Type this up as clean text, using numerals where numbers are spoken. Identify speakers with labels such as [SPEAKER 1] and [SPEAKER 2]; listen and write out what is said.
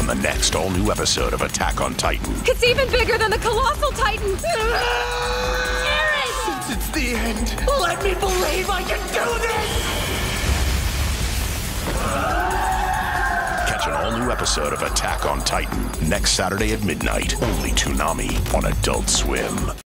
[SPEAKER 1] on the next all-new episode of Attack on Titan.
[SPEAKER 2] It's even bigger than the Colossal Titan!
[SPEAKER 3] Since it's the end, let me believe I can do this!
[SPEAKER 1] Catch an all-new episode of Attack on Titan next Saturday at midnight, only TOONAMI on Adult Swim.